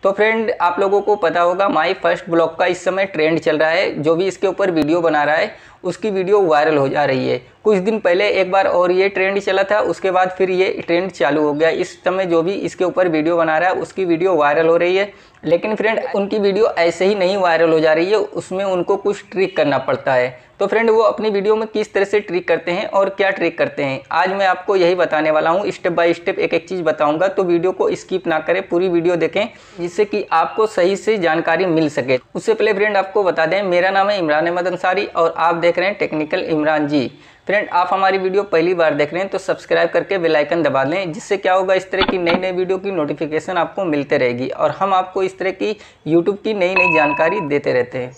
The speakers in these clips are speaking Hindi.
तो फ्रेंड आप लोगों को पता होगा माई फर्स्ट ब्लॉग का इस समय ट्रेंड चल रहा है। जो भी इसके ऊपर वीडियो बना रहा है उसकी वीडियो वायरल हो जा रही है। कुछ दिन पहले एक बार और ये ट्रेंड चला था, उसके बाद फिर ये ट्रेंड चालू हो गया। इस समय जो भी इसके ऊपर वीडियो बना रहा है उसकी वीडियो वायरल हो रही है। लेकिन फ्रेंड उनकी वीडियो ऐसे ही नहीं वायरल हो जा रही है, उसमें उनको कुछ ट्रिक करना पड़ता है। तो फ्रेंड वो अपनी वीडियो में किस तरह से ट्रिक करते हैं और क्या ट्रिक करते हैं, आज मैं आपको यही बताने वाला हूँ। स्टेप बाय स्टेप एक एक चीज़ बताऊंगा, तो वीडियो को स्किप ना करें, पूरी वीडियो देखें जिससे कि आपको सही से जानकारी मिल सके। उससे पहले फ्रेंड आपको बता दें, मेरा नाम है इमरान अहमद अंसारी और आप देख रहे हैं टेक्निकल इमरान जी। फ्रेंड आप हमारी वीडियो पहली बार देख रहे हैं तो सब्सक्राइब करके बेल आइकन दबा लें, जिससे क्या होगा इस तरह की नई नई वीडियो की नोटिफिकेशन आपको मिलते रहेगी और हम आपको इस तरह की यूट्यूब की नई नई जानकारी देते रहते हैं।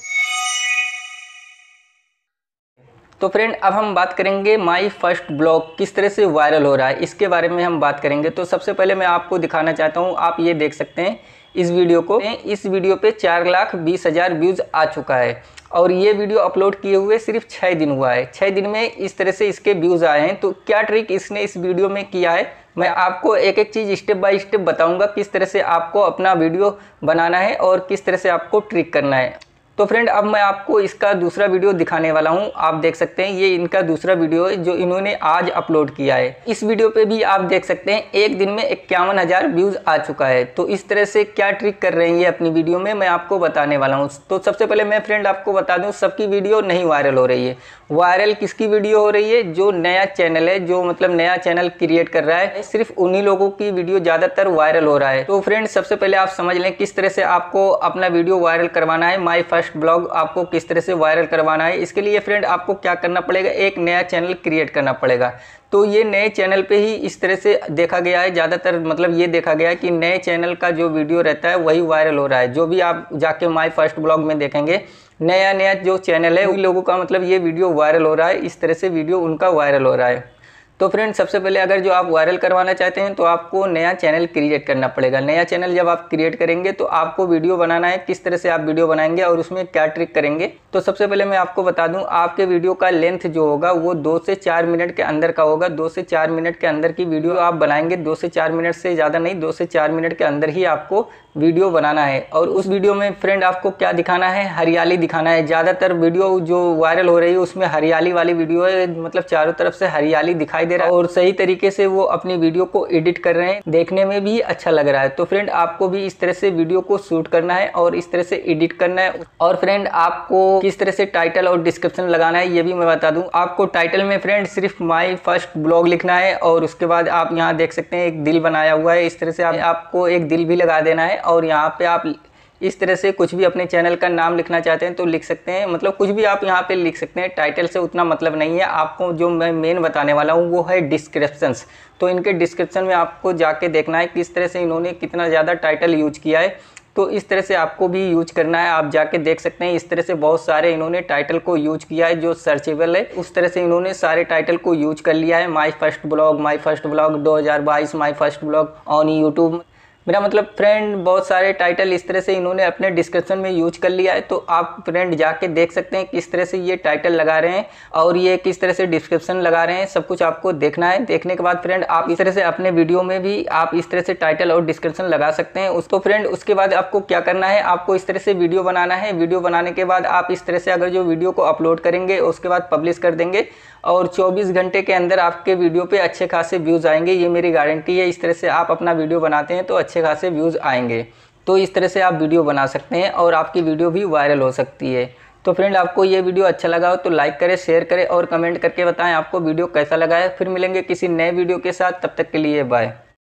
तो फ्रेंड अब हम बात करेंगे माई फर्स्ट ब्लॉग किस तरह से वायरल हो रहा है, इसके बारे में हम बात करेंगे। तो सबसे पहले मैं आपको दिखाना चाहता हूँ, आप ये देख सकते हैं इस वीडियो को। इस वीडियो पे 4,20,000 व्यूज़ आ चुका है और ये वीडियो अपलोड किए हुए सिर्फ 6 दिन हुआ है। 6 दिन में इस तरह से इसके व्यूज़ आए हैं। तो क्या ट्रिक इसने इस वीडियो में किया है, मैं आपको एक एक चीज़ स्टेप बाय स्टेप बताऊंगा, किस तरह से आपको अपना वीडियो बनाना है और किस तरह से आपको ट्रिक करना है। तो फ्रेंड अब मैं आपको इसका दूसरा वीडियो दिखाने वाला हूं। आप देख सकते हैं ये इनका दूसरा वीडियो है जो इन्होंने आज अपलोड किया है। इस वीडियो पे भी आप देख सकते हैं एक दिन में 51,000 व्यूज़ आ चुका है। तो इस तरह से क्या ट्रिक कर रहे हैं ये अपनी वीडियो में, मैं आपको बताने वाला हूँ। तो सबसे पहले मैं फ्रेंड आपको बता दूँ, सबकी वीडियो नहीं वायरल हो रही है। वायरल किसकी वीडियो हो रही है, जो नया चैनल है, जो मतलब नया चैनल क्रिएट कर रहा है, सिर्फ उन्हीं लोगों की वीडियो ज़्यादातर वायरल हो रहा है। तो फ्रेंड सबसे पहले आप समझ लें किस तरह से आपको अपना वीडियो वायरल करवाना है। माई फर्स्ट ब्लॉग आपको किस तरह से वायरल करवाना है, इसके लिए फ्रेंड आपको क्या करना पड़ेगा, एक नया चैनल क्रिएट करना पड़ेगा। तो ये नए चैनल पे ही इस तरह से देखा गया है, ज़्यादातर मतलब ये देखा गया है कि नए चैनल का जो वीडियो रहता है वही वायरल हो रहा है। जो भी आप जाके माई फर्स्ट ब्लॉग में देखेंगे, नया जो चैनल है उन लोगों का मतलब ये वीडियो वायरल हो रहा है, इस तरह से वीडियो उनका वायरल हो रहा है। तो फ्रेंड सबसे पहले अगर जो आप वायरल करवाना चाहते हैं तो आपको नया चैनल क्रिएट करना पड़ेगा। नया चैनल जब आप क्रिएट करेंगे तो आपको वीडियो बनाना है, किस तरह से आप वीडियो बनाएंगे और उसमें क्या ट्रिक करेंगे। तो सबसे पहले मैं आपको बता दूं, आपके वीडियो का लेंथ जो होगा वो 2 से 4 मिनट के अंदर का होगा। 2 से 4 मिनट के अंदर की वीडियो आप बनाएंगे। 2 से 4 मिनट से ज़्यादा नहीं, 2 से 4 मिनट के अंदर ही आपको वीडियो बनाना है। और उस वीडियो में फ्रेंड आपको क्या दिखाना है, हरियाली दिखाना है। ज़्यादातर वीडियो जो वायरल हो रही है उसमें हरियाली वाली वीडियो है, मतलब चारों तरफ से हरियाली दिखाई दे रहा है और सही तरीके से वो अपनी वीडियो को एडिट कर रहे हैं, देखने में भी अच्छा लग रहा है। तो फ्रेंड आपको भी इस तरह से वीडियो को शूट करना है और इस तरह से एडिट करना है। और फ्रेंड आपको किस तरह से टाइटल और डिस्क्रिप्शन लगाना है ये भी मैं बता दूं। आपको टाइटल में फ्रेंड सिर्फ माई फर्स्ट ब्लॉग लिखना है और उसके बाद आप यहाँ देख सकते हैं एक दिल बनाया हुआ है, इस तरह से आपको एक दिल भी लगा देना है। और यहाँ पे आप इस तरह से कुछ भी अपने चैनल का नाम लिखना चाहते हैं तो लिख सकते हैं, मतलब कुछ भी आप यहाँ पे लिख सकते हैं। टाइटल से उतना मतलब नहीं है। आपको जो मैं मेन बताने वाला हूँ वो है डिस्क्रिप्शंस। तो इनके डिस्क्रिप्शन में आपको जाके देखना है किस तरह से इन्होंने कितना ज़्यादा टाइटल यूज किया है। तो इस तरह से आपको भी यूज करना है। आप जाके देख सकते हैं इस तरह से बहुत सारे इन्होंने टाइटल को यूज किया है जो सर्चेबल है। उस तरह से इन्होंने सारे टाइटल को यूज कर लिया है। My first vlog 2022 my first vlog on YouTube. मेरा मतलब फ्रेंड बहुत सारे टाइटल इस तरह से इन्होंने अपने डिस्क्रिप्शन में यूज कर लिया है। तो आप फ्रेंड जाके देख सकते हैं किस तरह से ये टाइटल लगा रहे हैं और ये किस तरह से डिस्क्रिप्शन लगा रहे हैं, सब कुछ आपको देखना है। देखने के बाद फ्रेंड आप इस तरह से अपने वीडियो में भी आप इस तरह से टाइटल और डिस्क्रिप्शन लगा सकते हैं उसको। फ्रेंड उसके बाद आपको क्या करना है, आपको इस तरह से वीडियो बनाना है। वीडियो बनाने के बाद आप इस तरह से अगर जो वीडियो को अपलोड करेंगे उसके बाद पब्लिश कर देंगे और 24 घंटे के अंदर आपके वीडियो पे अच्छे खासे व्यूज़ आएंगे, ये मेरी गारंटी है। इस तरह से आप अपना वीडियो बनाते हैं तो अच्छे खासे व्यूज़ आएंगे। तो इस तरह से आप वीडियो बना सकते हैं और आपकी वीडियो भी वायरल हो सकती है। तो फ्रेंड आपको ये वीडियो अच्छा लगा हो तो लाइक करें, शेयर करें और कमेंट करके बताएं आपको वीडियो कैसा लगा है। फिर मिलेंगे किसी नए वीडियो के साथ, तब तक के लिए बाय।